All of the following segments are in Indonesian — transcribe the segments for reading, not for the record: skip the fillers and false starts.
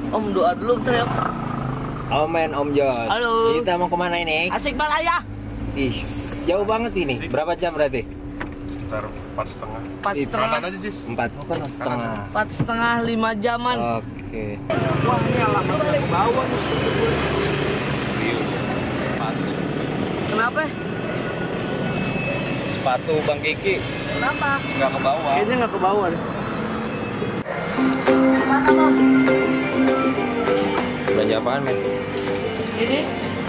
Om doa dulu bentar ya. Omen Om Jos. Halo. Kita mau kemana ini? Asik Malaya. Ih, jauh banget ini. Berapa jam berarti? Sekitar 4,5. 4,5. Kanan aja, Jis. 4,5. 4,5 5 jaman. Oke. Wah, ini alamatnya ke bawah nih. Sepatu. Kenapa? Sepatu Bang Kiki. Kenapa? Nggak ke bawah. Kayaknya nggak ke bawah deh. Mana, Bang? Belanja apaan, men? Ini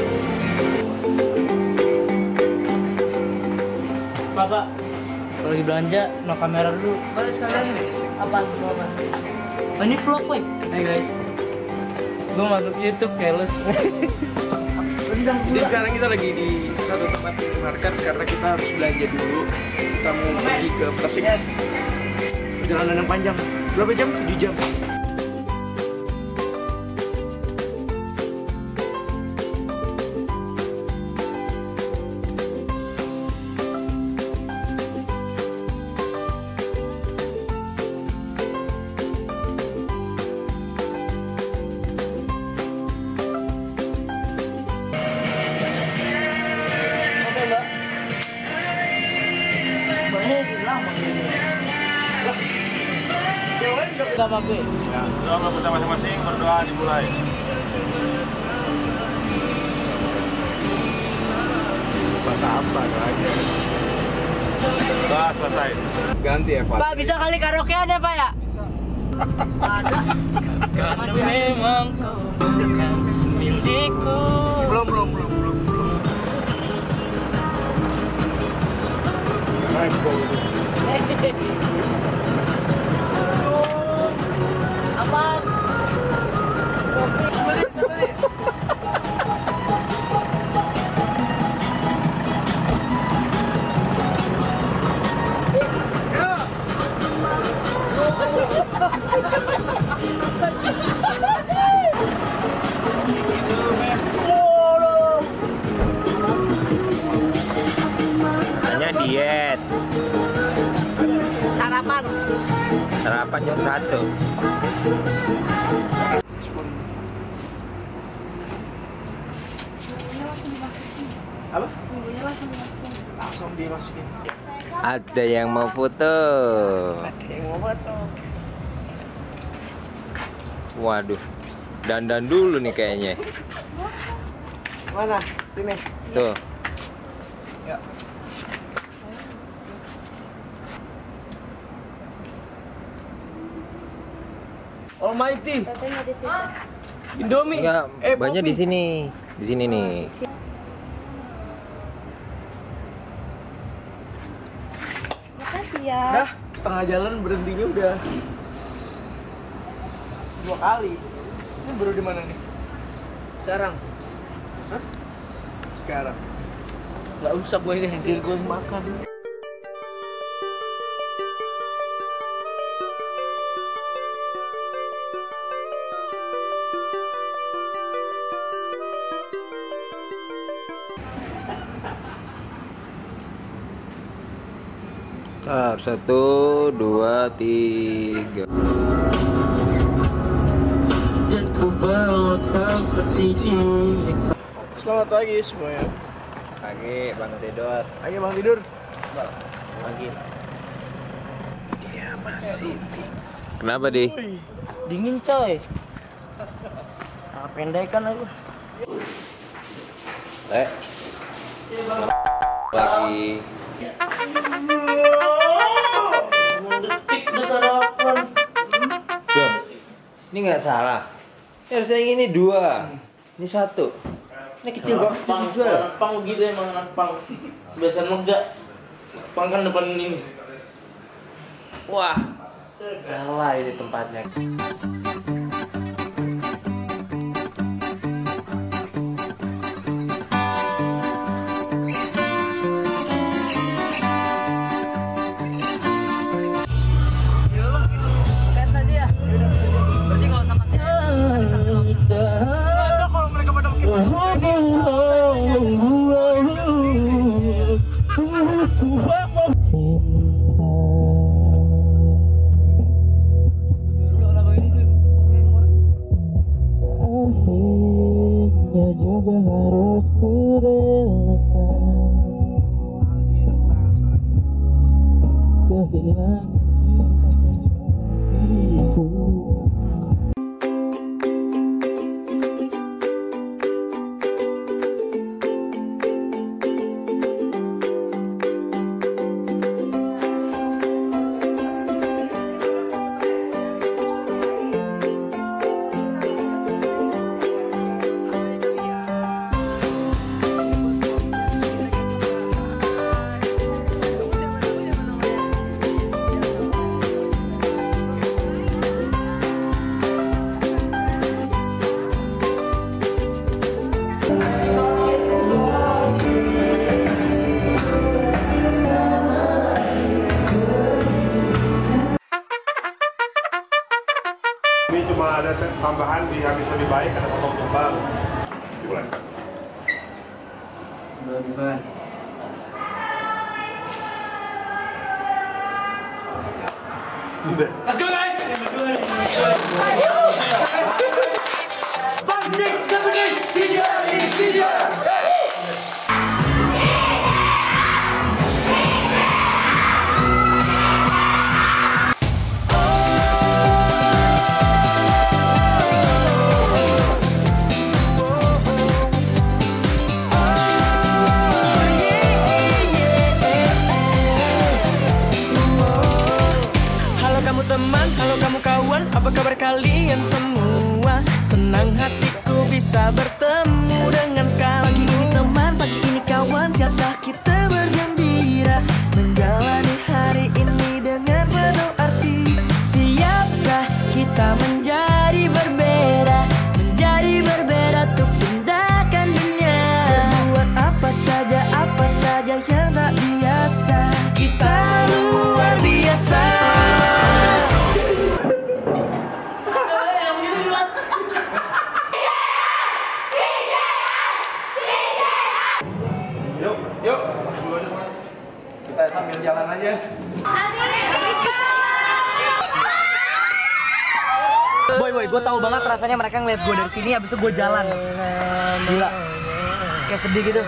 Bapak lagi belanja, no kamera dulu. balik sekalian. Apaan? Oh, ini vlog, boy. Hai guys, gue masuk YouTube careless. Jadi sekarang kita lagi di satu tempat minimarket karena kita harus belanja dulu. Kita mau pergi ke Tasik. Perjalanan yang panjang. Berapa jam? 7 jam. Sama gue. Ya, doa kita masing-masing, berdoa dimulai. Bahasa apa aja? Doa selesai. Ganti ya, Pak. Pak, bisa kali karaokean ya, Pak ya? Ada. Karena memang kau bukan milikku. Belum. Apaan? Beli. Hanya diet. Sarapan. Sarapan jam 1. Apa? Langsung dimasukin. Ada yang mau foto. Yang mau foto. Waduh. Dandan dulu nih kayaknya. Mana? Sini. Tuh. Ya. Almighty. Indomie. Enggak, banyak Poppy. di sini. Di sini nih. Makasih ya. Dah, setengah jalan berhentinya udah 2 kali. Ini baru di mana nih? Sekarang. Sekarang. Gak usah gue ini hadir gue makan. Tar, 1, 2, 3. Selamat pagi semuanya. Pagi, Bang Dedor. Ayo Bang tidur. Pagi. Iya, masih. Kenapa, Di? Dingin coy. Nah, pendekan aku. Lagi. Detik udah sarapan. Duh, ini nggak salah. Ya, harusnya yang ini 2. Ini 1. Ini kecil banget sih dijual. Pang gitu emang anak pang. Biasa megah. Pang kan depan ini. Wah, salah ini tempatnya. Makan saja ya. Berarti kalau sama kalau mereka pada Ini cuma ada tambahan di habis lebih baik, ada potong tumpang. Dimulai. Let's go guys! 5, 6, 7, 8, 시작! Teman, halo kamu kawan, apa kabar kalian semua? Senang hatiku bisa bertemu dengan kamu. Pagi ini teman, pagi ini kawan, siapkah kita bergembira menjalani hari ini dengan penuh arti? Siapkah kita menjadi berbeda untuk pindahkan dunia? Buat apa saja yang tak biasa, kita luar biasa. Yuk, kita sambil jalan aja. Boy, gue tahu banget rasanya mereka ngeliat gue dari sini, abis itu gue jalan. Gila, kayak sedih gitu.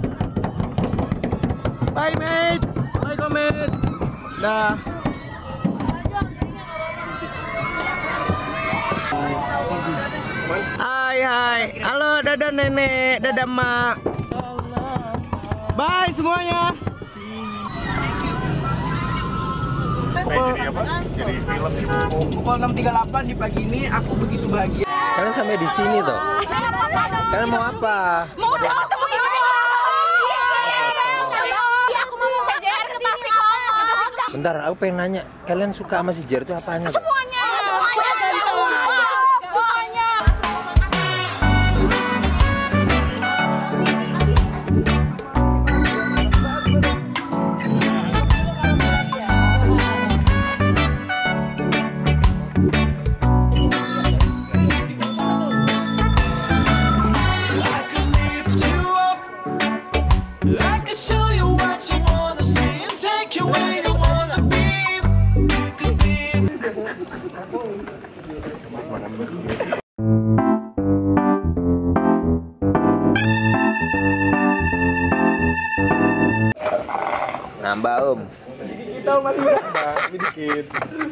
Bye mate, bye mate. Dah. Hai, halo, dadah nenek, dadah mak. Bye semuanya. Jadi apa? Jadi film gitu. Pukul 6.38 di pagi ini aku begitu bahagia. Kalian sampai di sini tuh. Kalian mau apa? Mau udah ketemu ibu. Aku mau CJR ke Tasik. Bentar, aku pengen nanya. Kalian suka sama si Jer itu apanya? Tuh? Semuanya ganteng. Semuanya. Nambah om. Kita masih Nah, ini dikit.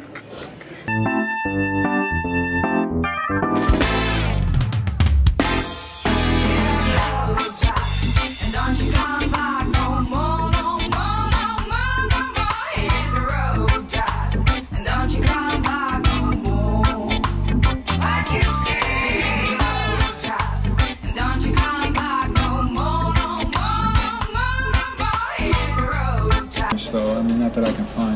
So, I mean, not that I can find.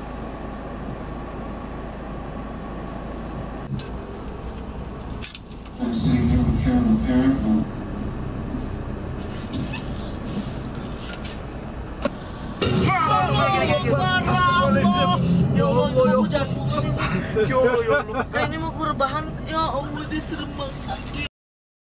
I'm sitting here with Karen parent. Ini mau kurbahan, ya Allah, dia serem banget.